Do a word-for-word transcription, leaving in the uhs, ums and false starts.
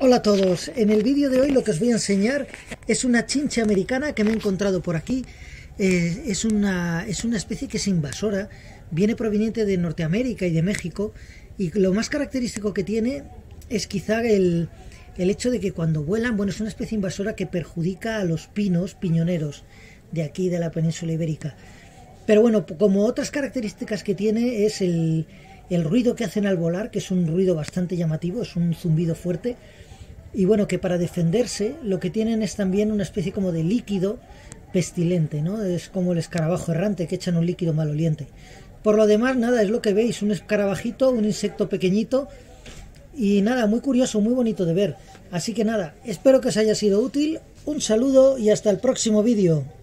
Hola a todos, en el vídeo de hoy lo que os voy a enseñar es una chinche americana que me he encontrado por aquí. Eh, es, una, es una especie que es invasora, viene proveniente de Norteamérica y de México, y lo más característico que tiene es quizá el, el hecho de que cuando vuelan, bueno, es una especie invasora que perjudica a los pinos piñoneros de aquí de la península ibérica. Pero bueno, como otras características que tiene es el, el ruido que hacen al volar, que es un ruido bastante llamativo, es un zumbido fuerte. Y bueno, que para defenderse lo que tienen es también una especie como de líquido pestilente, ¿no? Es como el escarabajo errante que echan un líquido maloliente. Por lo demás, nada, es lo que veis, un escarabajito, un insecto pequeñito y nada, muy curioso, muy bonito de ver. Así que nada, espero que os haya sido útil, un saludo y hasta el próximo vídeo.